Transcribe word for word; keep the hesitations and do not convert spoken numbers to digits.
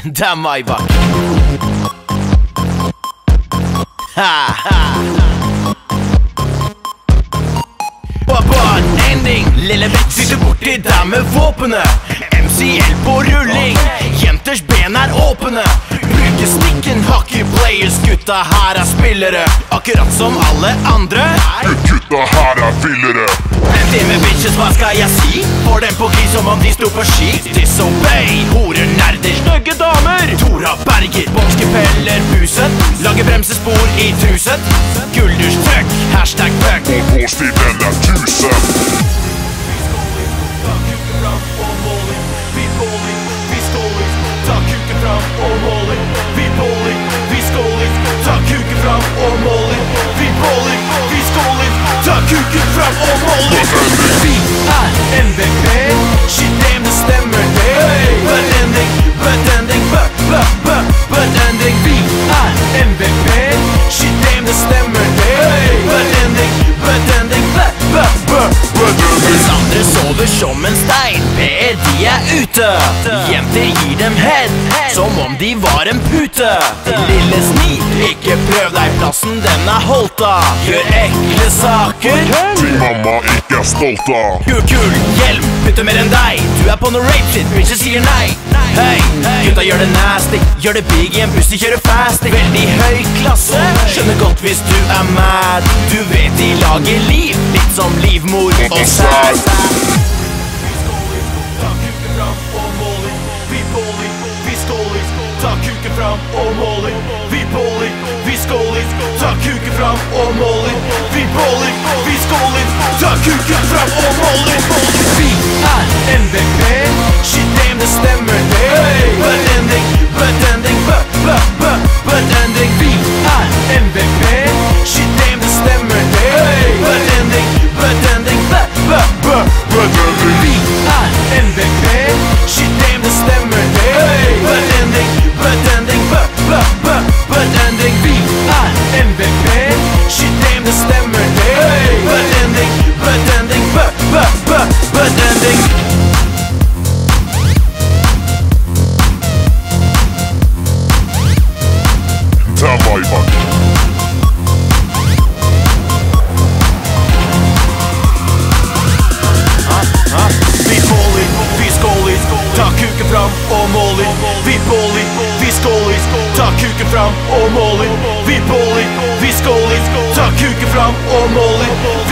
Det er Maybach. Ha, ha. Bare ending. Lille Beck sitter borti der med våpenet. M C L på rulling. Jenters ben er åpne. Bruker stikken, hockey players. Gutta her er spillere. Akkurat som alle andre. Gutta her er fillere. Det med bitches, hva skal jeg si? Får dem på glis som om de sto på ski. Disobey, horer, nerder, stygge damer. Tora Berger, båndskepeller, buset. Lager bremsespor i tusen. Guldurs trøkk, hashtag bøk. Og påstilen er tusen. Ta kuken fram og måling. Vi bowling, vi skåling. Ta kuken fram og måling. Vi bowling, vi skåling. Ta kuken fram og måling. Vi bowling, vi skåling. Ta kuken fram og måling. Vi er M V P. Shit damn, det stemmer det. But ending, but ending, but, but, but, but ending. Vi er M V P. Shit damn, det stemmer det. But ending, but ending, but, but, but, but ending. Mens andre sover som en stein, ber de er ute. Jenter gir dem head, som om de var en pute. Lille sni, ikke prøv deg, plassen den er holdt av. Gjør ekle saker Ting mamma ikke er stolt av. Kul, kul, hjelm, putte mer enn deg. Du er på noe rape shit, bitches sier nei. Hei, gutta gjør det nasty. Gjør det big i en buss, de kjører fasting. Veldig høy klasse, skjønner godt hvis du er mad. Du vet de lager liv, litt som livmor og sæd. Ta kuken fram og måling. Vi bowling, vi skåling. Ta kuken fram og måling. Vi bowling, vi skåling. Ta kuken fram og måling. Vi bowling, vi skåling. Ta kuken fram og måling. Vi er M V P. Shit damn, det stemmer det. But ending, but ending, but, but, but, but ending. Vi er M V P. Shit damn, det stemmer det. But ending, but ending, but, but, but, but ending. Vi er M V P. Shit damn, det stemmer det. But ending, but ending, but, but, but, but ending. Vi er M V P. Shit damn, det stemmer det. But ending, but ending, but, but, but, but ending. Det er Maybach. Vi bowling, vi skåling. Ta kuken fram og måling. Vi bowling, vi skåling. Ta kuken fram og måling. Vi bowling, vi skåling. Ta kuken fram og måling.